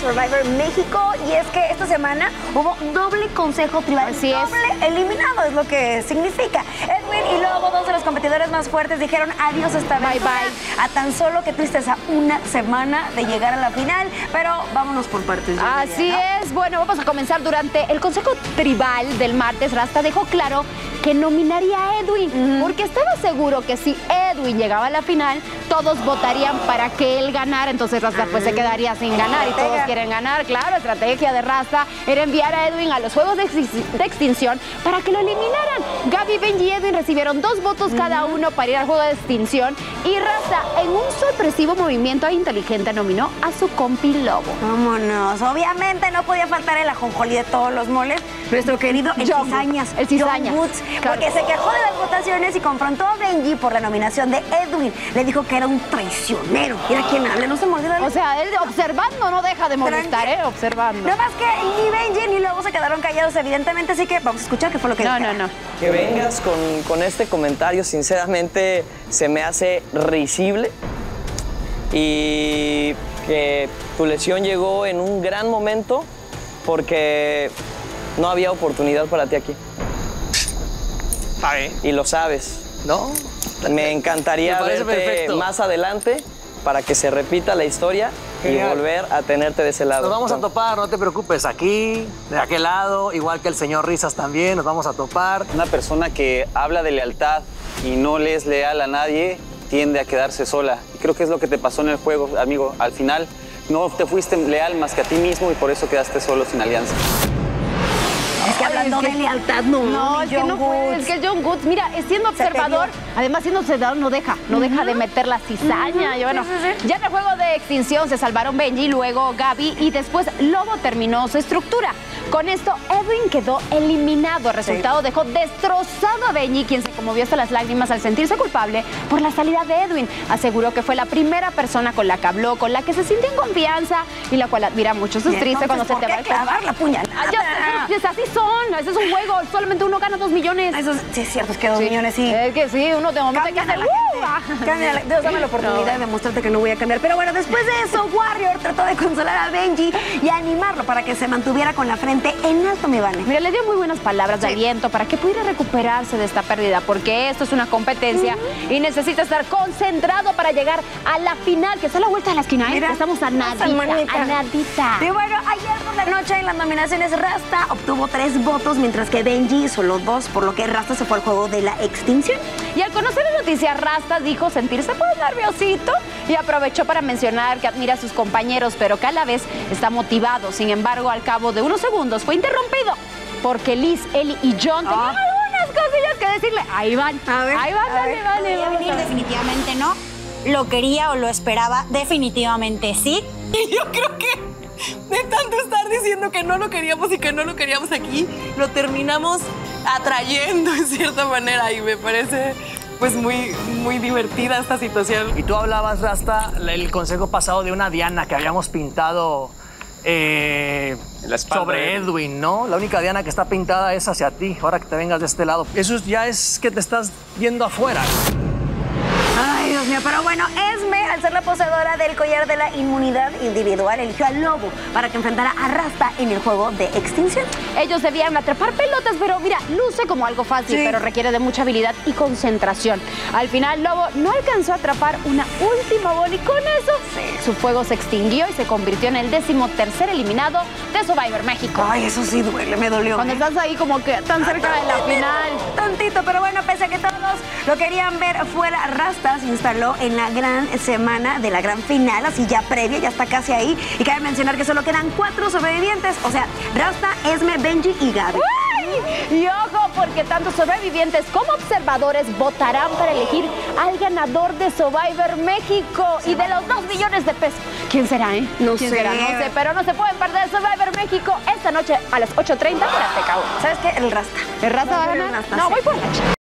Survivor México. Y es que esta semana hubo doble consejo tribal. Así es. Doble eliminado es lo que significa. Edwin y Lobo, dos de los competidores más fuertes, dijeron adiós esta vez. Bye, bye. A tan solo, qué tristeza, una semana de llegar a la final. Pero vámonos por partes. Así es. Bueno, vamos a comenzar. Durante el consejo tribal del martes, Rasta dejó claro que nominaría a Edwin, porque estaba seguro que si Edwin llegaba a la final, todos votarían para que él ganara, entonces Rasta pues se quedaría sin ganar y todos quieren ganar. Claro, estrategia de Rasta era enviar a Edwin a los juegos de extinción para que lo eliminaran. Gaby, Benji y Edwin recibieron 2 votos cada uno para ir al juego de extinción y Rasta, en un sorpresivo movimiento inteligente, nominó a su compi Lobo. Vámonos. Obviamente no podía faltar el ajonjolí de todos los moles, nuestro querido El Cizañas. El Cizañas. John Woods, claro. Porque se quejó de las votaciones y confrontó a Benji por la nominación de Edwin. Le dijo que era un traicionero. Mira quién habla, no se me olvida. O sea, él observando no deja de molestar, observando. No más que ni Benji ni Lobo se quedaron callados, evidentemente, así que vamos a escuchar qué fue lo que dijo. No. Que vengas con este comentario, sinceramente, se me hace risible. Y que tu lesión llegó en un gran momento porque no había oportunidad para ti aquí. Y lo sabes. ¿No? Me encantaría verte perfecto. más adelante para que se repita la historia y volver a tenerte de ese lado. Nos vamos a topar, no te preocupes, aquí, de aquel lado, igual que el señor Risas también, nos vamos a topar. Una persona que habla de lealtad y no le es leal a nadie tiende a quedarse sola. Y creo que es lo que te pasó en el juego, amigo. Al final no te fuiste leal más que a ti mismo y por eso quedaste solo sin alianza. Es que hablando de lealtad, No, es que no puede, es que John Woods, mira, siendo observador, además siendo observador no deja de meter la cizaña. Y bueno, ya en el juego de extinción se salvaron Benji, luego Gaby y después Lobo terminó su estructura. Con esto, Edwin quedó eliminado. El resultado dejó destrozado a Benji, quien se conmovió hasta las lágrimas al sentirse culpable por la salida de Edwin. Aseguró que fue la primera persona con la que habló, con la que se sintió en confianza y la cual admira mucho. Eso es triste cuando se te va a clavar la puñalada. Así son, ese es un juego, solamente uno gana 2 millones. Eso sí es cierto, es que 2 millones sí. Es que sí, uno de momento hay que hacer. Dios, dame la oportunidad de mostrarte que no voy a cambiar. Pero bueno, después de eso, Warrior trató de consolar a Benji y animarlo para que se mantuviera con la frente en alto, mi Vane. Mira, le dio muy buenas palabras de aliento para que pudiera recuperarse de esta pérdida, porque esto es una competencia y necesita estar concentrado para llegar a la final, que está a la vuelta de la esquina. Mira, estamos a nadita, a nadita. Y bueno, ayer por la noche en las nominaciones Rasta obtuvo 3 votos, mientras que Benji solo 2, por lo que Rasta se fue al juego de la extinción. Y al conocer la noticia, Rasta dijo sentirse pues nerviosito y aprovechó para mencionar que admira a sus compañeros, pero que a la vez está motivado. Sin embargo, al cabo de unos segundos fue interrumpido porque Liz, Eli y John tenían algunas cosillas que decirle. Ahí van, ahí van, vale. Definitivamente no. Lo quería o lo esperaba, definitivamente sí. Y yo creo que de tanto estar diciendo que no lo queríamos y que no lo queríamos aquí, lo terminamos atrayendo en cierta manera y me parece pues muy divertida esta situación. Y tú hablabas, Rasta, el consejo pasado de una Diana que habíamos pintado sobre Edwin, ¿no? La única Diana que está pintada es hacia ti, ahora que te vengas de este lado. Eso ya es que te estás yendo afuera. Ay, Dios mío, pero bueno, Esme, al ser la poseedora del collar de la inmunidad individual, eligió al Lobo para que enfrentara a Rasta en el juego de extinción. Ellos debían atrapar pelotas, pero mira, luce como algo fácil, pero requiere de mucha habilidad y concentración. Al final, Lobo no alcanzó a atrapar una última bola y con eso su fuego se extinguió y se convirtió en el 13º eliminado de Survivor México. Ay, eso sí duele, me dolió. Cuando estás ahí como que tan cerca de la final. Tantito, pero bueno, pese a que todos lo querían ver fuera, Rasta se instaló en la gran semana de la gran final, así ya previa, ya está casi ahí. Y cabe mencionar que solo quedan 4 sobrevivientes, o sea, Rasta, Esme, Benji y Gaby. Y ojo, porque tanto sobrevivientes como observadores votarán para elegir al ganador de Survivor México y de los 2 millones de pesos. ¿Quién será, No ¿Quién sé. será? No sé, pero no se pueden perder Survivor México esta noche a las 8:30 por Azteca. ¿Sabes qué? El Rasta. ¿El Rasta va a El ganar? Rasta, No, sí. voy por la